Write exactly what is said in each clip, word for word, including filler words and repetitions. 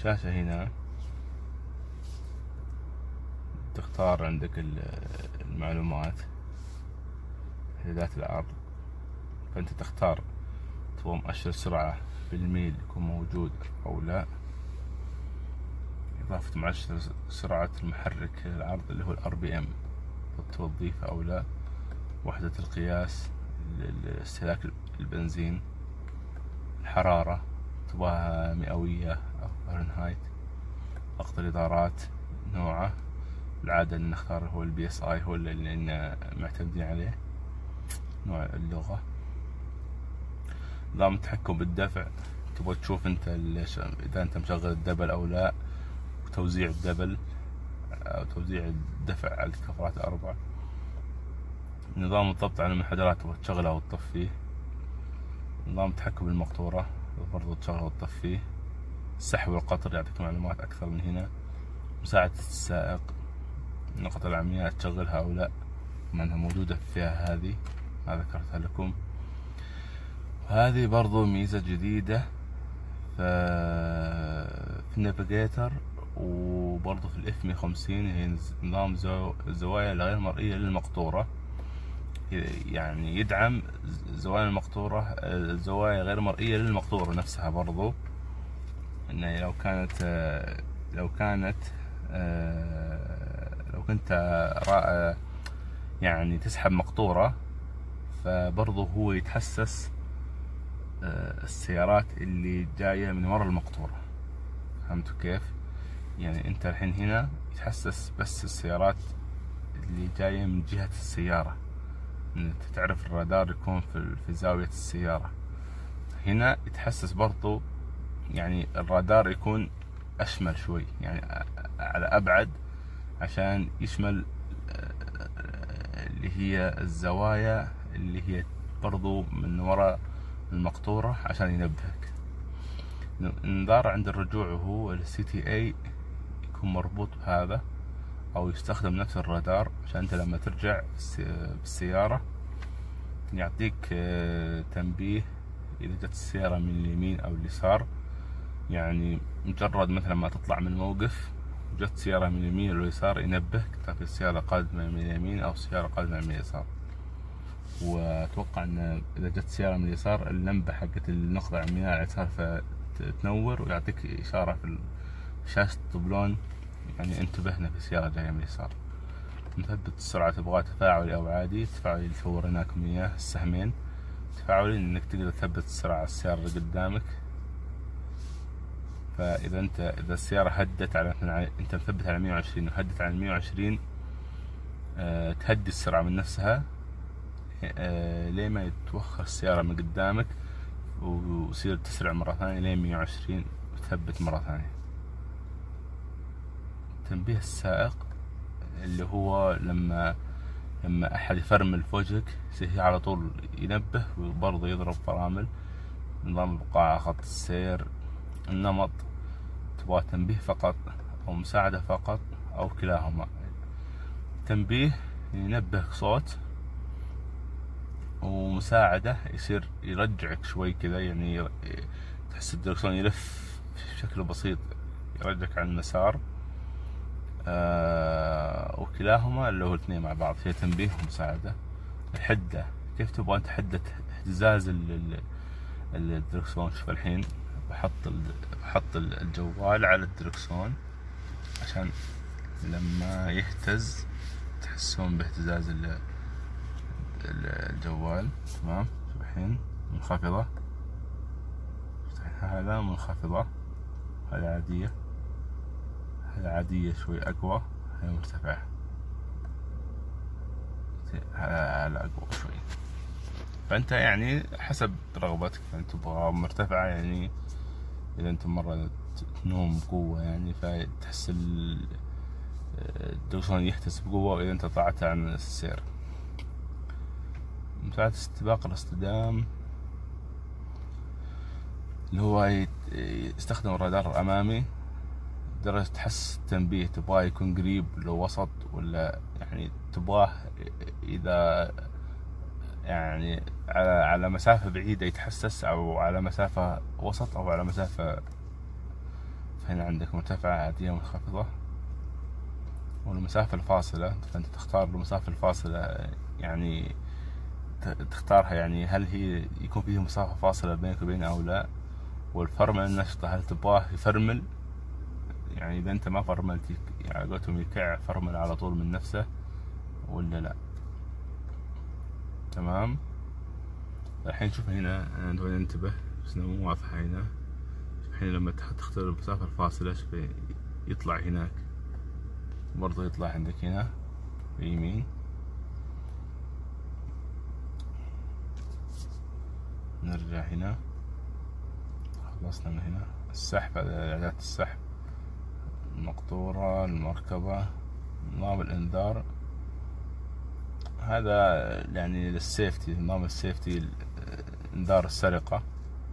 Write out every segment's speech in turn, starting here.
الشاشة هنا تختار عندك المعلومات إعدادات العرض، فأنت تختار تبغى مؤشر السرعة بالميل يكون موجود أو لا، إضافة مؤشر سرعة المحرك العرض اللي هو الار بي ام تضيفه أو لا، وحدة القياس لاستهلاك البنزين، الحرارة تبغاها مئوية أو فahrenheit، ضغط الإطارات نوعه، العادة اللي نختار هو البي اس اي هو اللي معتمدين عليه، نوع اللغة، نظام التحكم بالدفع تبغى تشوف انت اذا انت مشغل الدبل او لا، وتوزيع الدبل او توزيع الدفع على الكفرات الاربع، نظام الضبط على المنحدرات تبغى تشغله او تطفيه، نظام التحكم بالمقطورة برضو تشغله وتطفيه، السحب والقطر يعطيك معلومات اكثر من هنا، مساعدة السائق، نقط العمياء تشغلها او لا، مع انها موجودة في الفئة هذه ما ذكرتها لكم. وهذه برضو ميزة جديدة في النافيجيتر، وبرضو في الاف مية وخمسين هي نظام الزوايا الغير مرئية للمقطورة، يعني يدعم زوايا المقطورة الزوايا غير مرئية للمقطورة نفسها، برضو انه لو كانت لو كانت لو كنت يعني تسحب مقطورة، فبرضو هو يتحسس السيارات اللي جاية من ورا المقطورة. فهمتوا كيف؟ يعني انت الحين هنا يتحسس بس السيارات اللي جاية من جهة السيارة، انت تعرف الرادار يكون في في زاوية السيارة. هنا يتحسس برضو يعني الرادار يكون اشمل شوي، يعني على ابعد، عشان يشمل اللي هي الزوايا اللي هي برضو من وراء المقطورة عشان ينبهك. الانذار عند الرجوع هو السي تي اي يكون مربوط بهذا، او يستخدم نفس الرادار عشان انت لما ترجع بالسيارة يعطيك تنبيه اذا جت السيارة من اليمين او اليسار. يعني مجرد مثلا ما تطلع من الموقف وجت سيارة من اليمين او اليسار ينبهك في السيارة قادمة من اليمين او سيارة قادمة من اليسار. واتوقع ان اذا جت سيارة من اليسار اللمبة حقت النقطة العمياء على اليسار فتنور ويعطيك اشارة في شاشة الطبلون، يعني انتبه هنا في سيارة جاية من اليسار. مثبت السرعة تبغاه تفاعلي او عادي، تفاعلي اللي وريناكم اياه السهمين، تفاعلي انك تقدر تثبت السرعة على السيارة اللي قدامك. فاذا انت اذا السيارة هدت على انت مثبت على مية وعشرين وهدت على مية وعشرين، أه تهدي السرعة من نفسها أه ليه ما يتوخر السيارة من قدامك وتصير تسرع مرة ثانية لين مية وعشرين وتثبت مرة ثانية. تنبيه السائق اللي هو لما لما احد يفرمل في وجهك هي على طول ينبه وبرضه يضرب فرامل. نظام البقاء على خط السير، النمط تبغى تنبيه فقط او مساعدة فقط او كلاهما. تنبيه ينبهك صوت، ومساعدة يصير يرجعك شوي كذا، يعني تحس الدركسون يلف بشكل بسيط يرجعك على المسار. آه وكلاهما اللي هو الاثنين مع بعض هي تنبيه ومساعدة. الحدة كيف تبغى انت حدة اهتزاز الدركسون. شوف الحين بحط بحط الجوال على الدركسون عشان لما يهتز تحسون باهتزاز الجوال. تمام. شوف الحين منخفضة، هذا منخفضة، هذا عادية، هذا عادية شوي أقوى، هذا مرتفعة، هذا أقوى شوي. فأنت يعني حسب رغبتك، فأنت تبغى مرتفعة يعني إذا أنت مرة تنوم بقوة يعني فتحس الدركسون يحتس بقوة، وإذا أنت طلعت عن السير. مساعدة استباق الاصطدام اللي هو يستخدم الرادار الأمامي، درجة تحس التنبيه تبغاه يكون قريب لو وسط، ولا يعني تبغاه إذا يعني على على مسافة بعيدة يتحسس، أو على مسافة وسط، أو على مسافة هنا عندك مرتفعة عادية منخفضة، والمسافة الفاصلة فأنت تختار المسافة الفاصلة، يعني تختارها يعني هل هي يكون فيه مسافة فاصلة بينك وبينه أو لا. والفرمل النشطة هل تبغاه يفرمل، يعني إذا أنت ما فرملت يعني قلتهم يكع فرمل على طول من نفسه ولا لا. تمام. الحين شوف هنا أنا نبغى ننتبه بس مو واضحة هنا. الحين لما تختار المسافة الفاصلة شوف يطلع هناك برضو، يطلع عندك هنا في يمين. نرجع هنا، خلصنا من هنا. السحب، هذا إعدادات السحب، المقطورة، المركبة، نظام الإنذار، هذا يعني للسيفتي، نظام السيفتي، إنذار السرقة.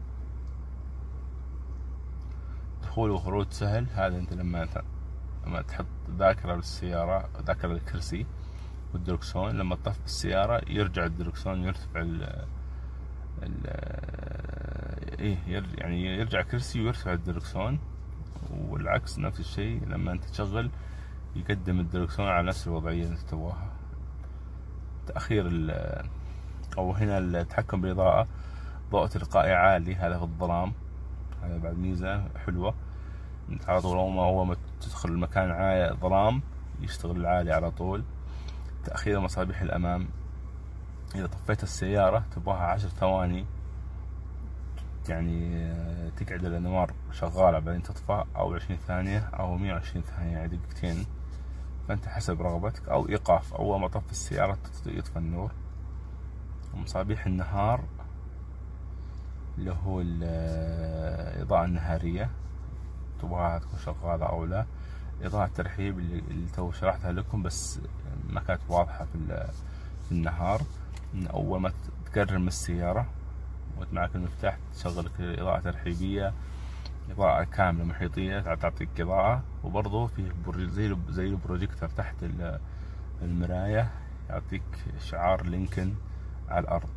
دخول وخروج سهل، هذا أنت لما لما تحط ذاكرة بالسيارة، ذاكرة للكرسي والدركسون، لما تطفي السيارة يرجع الدركسون يرتفع ال ال إيه يعني يرجع الكرسي ويرتفع الدركسون، والعكس نفس الشيء لما أنت تشغل يقدم الدركسون على نفس الوضعية اللي أنت تبغاها. تأخير ال أو هنا التحكم بالإضاءة، ضوء تلقائي عالي، هذا في الظلام، هذا بعد ميزة حلوة. انت على طول أول ما هو ما تدخل المكان عالي ظلام يشتغل العالي على طول. تأخير مصابيح الأمام، إذا طفيت السيارة تبغاها عشر ثواني، يعني تقعد الأنوار شغالة بعدين تطفى، أو عشرين ثانية أو مية وعشرين ثانية، يعني دقيقتين، فأنت حسب رغبتك. أو إيقاف، أول ما طفي السيارة يطفى النور. ومصابيح النهار اللي هو الإضاءة النهارية تبغاها تكون شغالة أو لا. إضاءة الترحيب اللي, اللي تو شرحتها لكم بس ما كانت واضحة في, في النهار، إن أول ما تقرب من السيارة وأنت معك المفتاح تشغل لك إضاءة ترحيبية، إضاءة كاملة محيطية تعطيك إضاءة. وبرضه فيه زي زي البروجيكتور تحت المراية يعطيك شعار لينكن على الأرض.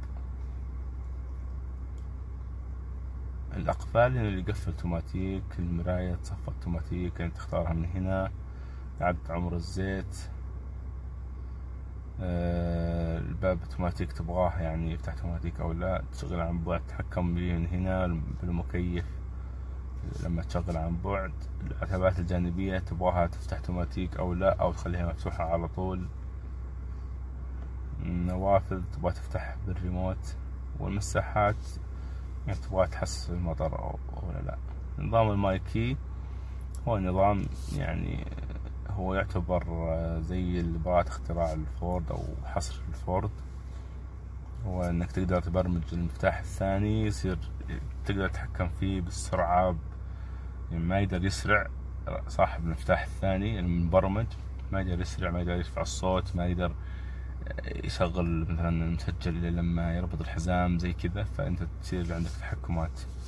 الأقفال اللي يقفل اوتوماتيك، المراية تصفى اوتوماتيك، يعني تختارها من هنا. عدد عمر الزيت، آه الباب اوتوماتيك تبغاه يعني يفتح اوتوماتيك او لا. تشغل عن بعد، تحكم به من هنا بالمكيف لما تشغل عن بعد. العتبات الجانبية تبغاها تفتح اوتوماتيك او لا، او تخليها مفتوحة على طول. النوافذ تبغى تفتح بالريموت. والمساحات يعني تبغى تحسس المطر أو ولا لا. نظام المايكي هو نظام يعني هو يعتبر زي براءة اختراع الفورد أو حصر الفورد، هو إنك تقدر تبرمج المفتاح الثاني يصير تقدر تتحكم فيه بالسرعة، يعني ما يقدر يسرع صاحب المفتاح الثاني المبرمج، ما يقدر يسرع، ما يقدر يرفع الصوت، ما يقدر يشغل مثلا المسجل لما يربط الحزام زي كذا. فأنت تصير عندك تحكمات.